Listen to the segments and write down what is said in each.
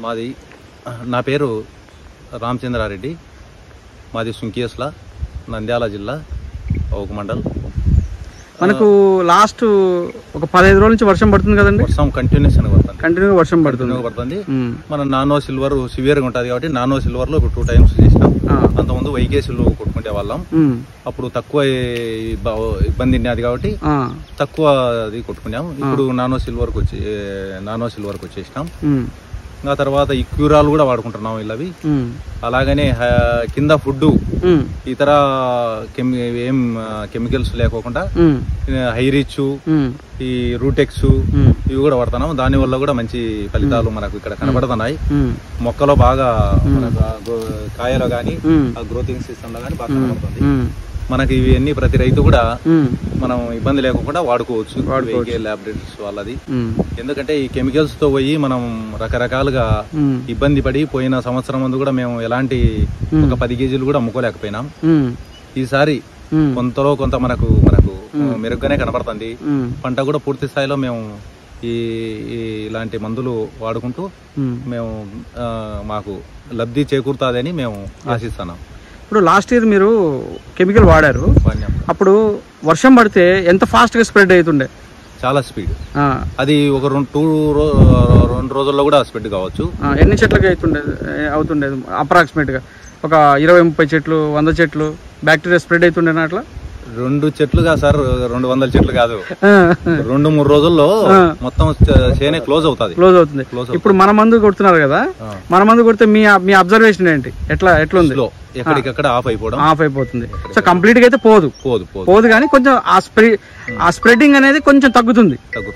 మాది నా పేరు రామచంద్రారెడ్డి, మాది సుంకేస్ల, నంద్యాల జిల్లా, ఒక మండల్. మనకు లాస్ట్ ఒక 15 రోజుల నుంచి వర్షం పడుతుంది కదండి. వర్షం కంటిన్యూగా వర్షం పడుతుంది. మన నానో సిల్వర్ సివియర్గా ఉంటుంది కాబట్టి నానో సిల్వర్ లో ఇప్పుడు 2 times చేసినాం. అంతకుముందు వైకేసులు కొట్టుకుంటే వాళ్ళం, అప్పుడు తక్కువ ఇబ్బంది ఉన్నది కాబట్టి తక్కువ అది కొట్టుకున్నాం. ఇప్పుడు నానో సిల్వర్ కి వచ్చేసినాం. ఇంకా తర్వాత ఈ క్యూరాలు కూడా వాడుకుంటున్నాం ఇవి. అలాగనే కింద ఫుడ్ ఇతర ఏం కెమికల్స్ లేకోకుండా హైరిచ్, ఈ రూటెక్స్ ఇవి కూడా వాడుతున్నాం. దాని వల్ల కూడా మంచి ఫలితాలు మనకు ఇక్కడ కనబడుతున్నాయి. మొక్కలో బాగా కాయలో గానీ గ్రోతింగ్ సిస్టమ్ లో గానీ బాగా కనబడుతుంది. మనకి ఇవన్నీ ప్రతి రైతు కూడా మనం ఇబ్బంది లేకుండా వాడుకోవచ్చు. లాబొరేటరీస్ వాళ్ళది. ఎందుకంటే ఈ కెమికల్స్ తో పోయి మనం రకరకాలుగా ఇబ్బంది పడి పోయిన సంవత్సరం ముందు కూడా మేము ఎలాంటి ఒక 10 కేజీలు కూడా అమ్ముకోలేకపోయినాం. ఈసారి కొంతలో కొంత మనకు మెరుగ్గానే కనబడుతుంది. పంట కూడా పూర్తి స్థాయిలో మేము ఇలాంటి మందులు వాడుకుంటూ మేము మాకు లబ్ధి చేకూరుతాదని మేము ఆశిస్తున్నాం. ఇప్పుడు లాస్ట్ ఇయర్ మీరు కెమికల్ వాడారు, అప్పుడు వర్షం పడితే ఎంత ఫాస్ట్ గా స్ప్రెడ్ అవుతుండే? చాలా స్పీడ్. అది ఒక 2 రోజుల్లో కూడా స్ప్రెడ్ కావచ్చు. ఎన్ని చెట్లకి అవుతుండేది అప్రాక్సిమేట్ గా? ఒక 20-30 చెట్లు, 100 చెట్లు బ్యాక్టీరియా స్ప్రెడ్ అవుతుండేనా అట్లా? 2 చెట్లుగా సార్, 200 చెట్లు కాదు, 2-3 రోజుల్లో మొత్తం చేనే క్లోజ్ అవుతుంది. ఇప్పుడు మన మందు కొడుతున్నారు కదా, మన మందు కొడితే మీ అబ్జర్వేషన్ ఏంటి? ఎట్లుంది? ఎక్కడికక్కడ ఆఫ్ అయిపోతుంది. సో కంప్లీట్ గా అయితే పోదు కానీ కొంచెం ఆ స్ప్రెడింగ్ అనేది కొంచెం తగ్గుతుంది.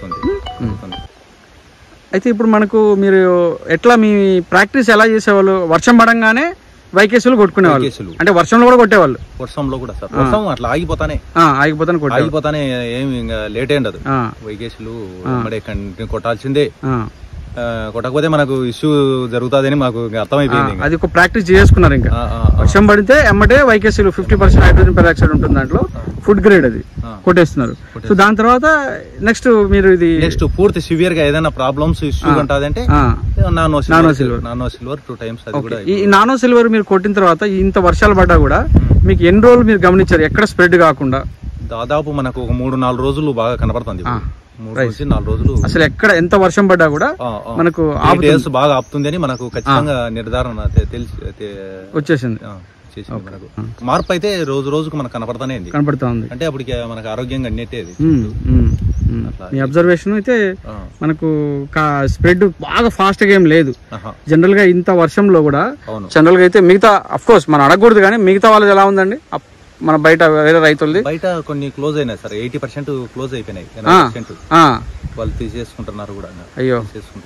అయితే ఇప్పుడు మనకు మీరు ఎట్లా మీ ప్రాక్టీస్ ఎలా చేసేవాళ్ళు? వర్షం పడంగానే వైకేసులు కొట్టుకునేవాళ్ళు, అంటే వర్షంలో కూడా కొట్టేవాళ్ళు? వర్షంలో కూడా సార్, వర్షం అట్లా ఆగిపోతానే ఏమి ఇంకా లేట్ అయ్యిండదు. వైకేసులు కొట్టాల్సిందే, కొట్టకపోతే మనకు ఇష్యూ జరుగుతుందని మాకు అర్థమైపోయింది. అది ఒక ప్రాక్టీస్ చేసుకున్నారు. ఇంకా వర్షం పడితే ఎమ్మటే వైకేసులు 50% హైడ్రోజన్ పెరాక్సైడ్ ఉంటుంది దాంట్లో, ఫుడ్ గ్రేడ్ అది కొట్టేస్తున్నారు. సో దాని తర్వాత నెక్స్ట్ మీరు నెక్స్ట్ పూర్తి సివియర్ గా ఏదైనా ప్రాబ్లమ్స్ ఇష్యూ ఉంటుందంటే నానో సిల్వర్ 2 times. అది కూడా ఈ నానో సిల్వర్ మీరు కొట్టిన తర్వాత ఇంత వర్షాలు పడ్డా కూడా మీకు ఎన్ని రోజులు మీరు గమనించారు ఎక్కడ స్ప్రెడ్ కాకుండా? దాదాపు మనకు ఒక 3-4 రోజులు బాగా కనబడుతుంది. 3-4 రోజులు అసలు ఎక్కడ ఎంత వర్షం పడ్డా కూడా మనకు బాగా ఆపుతుంది అని మనకు ఖచ్చితంగా నిర్ధారణ వచ్చేసింది. మార్పు అయితే రోజుకు మనకు కనపడతా ఉంది. అంటే అప్పటికి మనకు ఆరోగ్యంగా అన్నట్టేది. మీ అబ్జర్వేషన్ అయితే మనకు స్ప్రెడ్ బాగా ఫాస్ట్ గా ఏం లేదు. జనరల్ గా ఇంత వర్షంలో కూడా జనరల్ గా అయితే మిగతా అఫ్ కోర్స్ మనం అడగకూడదు కానీ మిగతా వాళ్ళది ఎలా ఉందండి? మన బయట వేరే రైతులది బయట కొన్ని క్లోజ్ అయినాయి సార్, 80% క్లోజ్ అయిపోయినాయి. వాళ్ళు తీసేసుకుంటున్నారు కూడా. అయ్యో,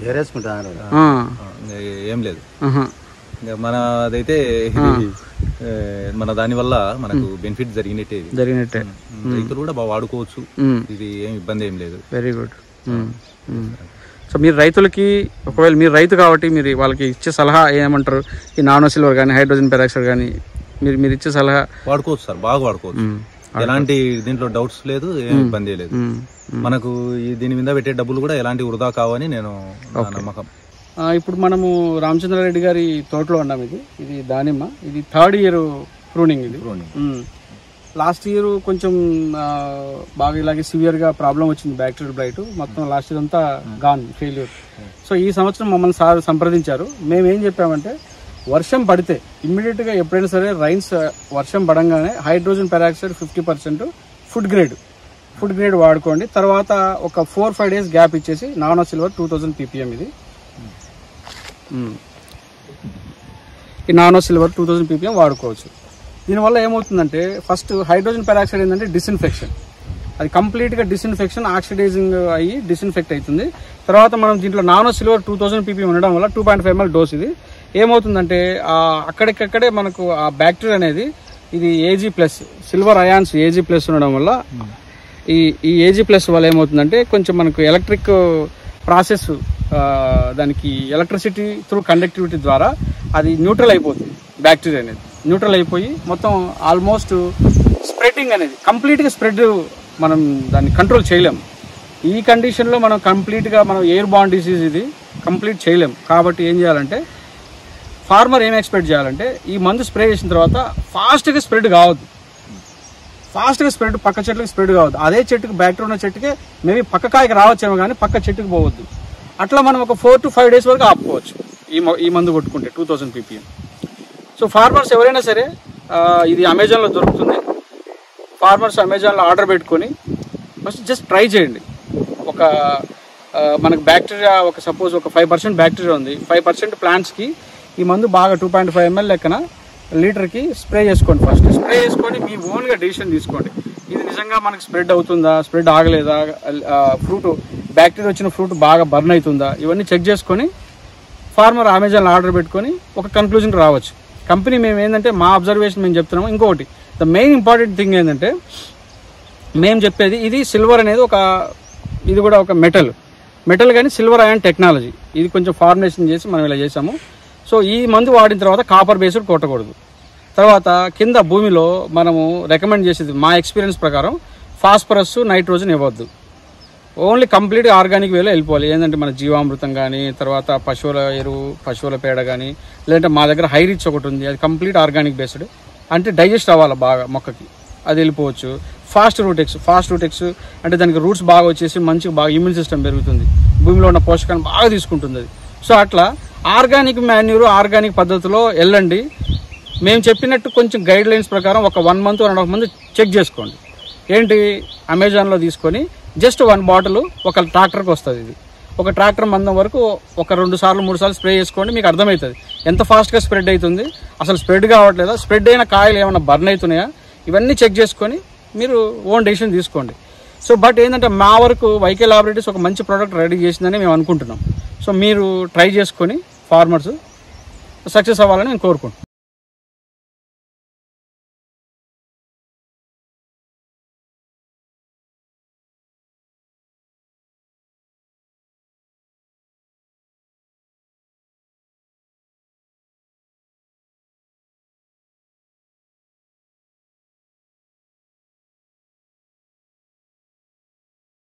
ఏం లేదు. మన అదైతే మన దాని వల్ల మనకు బెనిఫిట్ జరిగినట్టే. రైతులు కూడా బాగా వాడుకోవచ్చు, ఇది ఏం ఇబ్బంది ఏం లేదు. Very good. సో మీరు రైతులకి, ఒకవేళ మీరు రైతు కాబట్టి మీరు వాళ్ళకి ఇచ్చే సలహా ఏమంటారు? ఈ నానో సిల్వర్ కానీ హైడ్రోజన్ పెరాక్సైడ్ కానీ మీరు ఇచ్చే సలహా? వాడుకోవచ్చు సార్, బాగా వాడుకోవచ్చు. ఎలాంటి దీంట్లో డౌట్స్ లేదు, ఏం ఇబ్బంది లేదు. మనకు దీని మీద పెట్టే డబ్బులు కూడా ఎలాంటి వృధా కావని నేను నమ్మకం. ఇప్పుడు మనము రామచంద్రారెడ్డి గారి తోటలో ఉన్నాం. ఇది దానిమ్మ, ఇది 3rd year ప్రూనింగ్. ఇది లాస్ట్ ఇయర్ కొంచెం బాగా ఇలాగే సివియర్ గా ప్రాబ్లం వచ్చింది, బ్యాక్టీరియల్ బ్లైట్. మొత్తం లాస్ట్ ఇయర్ అంతా గాన్, ఫెయిల్యూర్. సో ఈ సంవత్సరం మమ్మల్ని సార్ సంప్రదించారు. మేము ఏం చెప్పామంటే, వర్షం పడితే ఇమ్మీడియట్ గా ఎప్పుడైనా సరే వర్షం పడంగానే హైడ్రోజన్ పెరాక్సైడ్ 50% ఫుడ్ గ్రేడ్ వాడుకోండి. తర్వాత ఒక 4-5 days గ్యాప్ ఇచ్చేసి నానో సిల్వర్ 2000 ppm ఈ నానో సిల్వర్ 2000 ppm వాడుకోవచ్చు. దీనివల్ల ఏమవుతుందంటే, ఫస్ట్ హైడ్రోజన్ పెరాక్సైడ్ ఏంటంటే డిస్ఇన్ఫెక్షన్, అది కంప్లీట్ గా డిస్ఇన్ఫెక్షన్, ఆక్సిడైజింగ్ అయ్యి డిస్ఇన్ఫెక్ట్ అవుతుంది. తర్వాత మనం దీంట్లో నానో సిల్వర్ 2000 ppm ఉండడం వల్ల 2.5 ml డోస్. ఇది ఏమవుతుందంటే అక్కడికక్కడే మనకు ఆ బ్యాక్టీరియా అనేది, ఇది Ag+, సిల్వర్ అయాన్స్ Ag+ ఉండడం వల్ల ఈ Ag+ వల్ల ఏమవుతుందంటే కొంచెం మనకు ఎలక్ట్రిక్ ప్రాసెస్, దానికి ఎలక్ట్రిసిటీ త్రూ కండక్టివిటీ ద్వారా అది న్యూట్రల్ అయిపోతుంది. బ్యాక్టీరియా అనేది న్యూట్రల్ అయిపోయి మొత్తం ఆల్మోస్ట్ స్ప్రెడ్డింగ్ అనేది కంప్లీట్గా స్ప్రెడ్ మనం దాన్ని కంట్రోల్ చేయలేము. ఈ కండిషన్లో మనం కంప్లీట్గా మనం ఎయిర్ బార్న్ డిసీజ్ ఇది కంప్లీట్ చేయలేం. కాబట్టి ఏం చేయాలంటే ఫార్మర్ ఏం ఎక్స్పెక్ట్ చేయాలంటే ఈ మందు స్ప్రే చేసిన తర్వాత ఫాస్ట్గా స్ప్రెడ్ కావద్దు, ఫాస్ట్గా స్ప్రెడ్ పక్క చెట్లకు స్ప్రెడ్ కావద్దు. అదే చెట్టుకు బ్యాక్టీరియా ఉన్న చెట్టుకే మేబీ పక్క కాయకి రావచ్చేమో కానీ పక్క చెట్టుకు పోవద్దు. అట్లా మనం ఒక 4 to 5 days వరకు ఆపుకోవచ్చు ఈ మందు కొట్టుకుంటే 2000 ppm. సో ఫార్మర్స్ ఎవరైనా సరే ఇది అమెజాన్లో దొరుకుతుంది. ఫార్మర్స్ అమెజాన్లో ఆర్డర్ పెట్టుకొని ఫస్ట్ జస్ట్ ట్రై చేయండి. మనకు బ్యాక్టీరియా సపోజ్ ఒక 5% బ్యాక్టీరియా ఉంది, 5% ప్లాంట్స్కి ఈ మందు బాగా 2.5 ml లెక్కన లీటర్కి స్ప్రే చేసుకోండి. ఫస్ట్ స్ప్రే చేసుకొని మీ ఓన్గా డెసిషన్ తీసుకోండి. ఇది నిజంగా మనకు స్ప్రెడ్ అవుతుందా, స్ప్రెడ్ ఆగలేదా, ఫ్రూట్ బ్యాక్టీరియా వచ్చిన ఫ్రూట్ బాగా బర్న్ అవుతుందా, ఇవన్నీ చెక్ చేసుకొని ఫార్మర్ అమెజాన్లో ఆర్డర్ పెట్టుకొని ఒక కన్క్లూజన్కి రావచ్చు. కంపెనీ మేము ఏంటంటే మా అబ్జర్వేషన్ మేము చెప్తున్నాము. ఇంకొకటి ద మెయిన్ ఇంపార్టెంట్ థింగ్ ఏంటంటే మేము చెప్పేది ఇది సిల్వర్ అనేది ఇది కూడా ఒక మెటల్ కానీ సిల్వర్ అయాన్ టెక్నాలజీ. ఇది కొంచెం ఫార్ములేషన్ చేసి మనం ఇలా చేసాము. సో ఈ మందు వాడిన తర్వాత కాపర్ బేస్డ్ కొట్టకూడదు. తర్వాత కింద భూమిలో మనము రికమెండ్ చేసేది మా ఎక్స్పీరియన్స్ ప్రకారం ఫాస్ఫరస్, నైట్రోజన్ ఇవ్వద్దు. ఓన్లీ కంప్లీట్గా ఆర్గానిక్ వేలో వెళ్ళిపోవాలి. ఏంటంటే మన జీవామృతం కానీ, తర్వాత పశువుల ఎరువు, పశువుల పేడ కానీ, లేదంటే మా దగ్గర హై రిచ్ ఒకటి ఉంది, అది కంప్లీట్ ఆర్గానిక్ బేస్డ్, అంటే డైజెస్ట్ అవ్వాలి బాగా మొక్కకి, అది వెళ్ళిపోవచ్చు. ఫాస్ట్ రూటెక్స్ అంటే దానికి రూట్స్ బాగా వచ్చేసి మంచిగా బాగా ఇమ్యూన్ సిస్టమ్ పెరుగుతుంది, భూమిలో ఉన్న పోషకాన్ని బాగా తీసుకుంటుంది అది. సో అట్లా ఆర్గానిక్ మాన్యూర్, ఆర్గానిక్ పద్ధతిలో వెళ్ళండి. మేము చెప్పినట్టు కొంచెం గైడ్ లైన్స్ ప్రకారం ఒక 1 month 1.5 month చెక్ చేసుకోండి. ఏంటి అమెజాన్లో తీసుకొని జస్ట్ 1 bottle ఒక ట్రాక్టర్కి వస్తుంది. ఇది ఒక ట్రాక్టర్ మందం వరకు ఒక 2 సార్లు 3 సార్లు స్ప్రే చేసుకోండి. మీకు అర్థమవుతుంది ఎంత ఫాస్ట్గా స్ప్రెడ్ అవుతుంది, అసలు స్ప్రెడ్ కావట్లేదా, స్ప్రెడ్ అయిన కాయలు ఏమైనా బర్న్ అవుతున్నాయా, ఇవన్నీ చెక్ చేసుకొని మీరు ఓన్ డెసిషన్ తీసుకోండి. సో బట్ ఏంటంటే మా వరకు వైకే లాబొరేటరీస్ ఒక మంచి ప్రోడక్ట్ రెడీ చేసిందని మేము అనుకుంటున్నాం. సో మీరు ట్రై చేసుకొని ఫార్మర్స్ సక్సెస్ అవ్వాలని నేను కోరుకుంటున్నాను.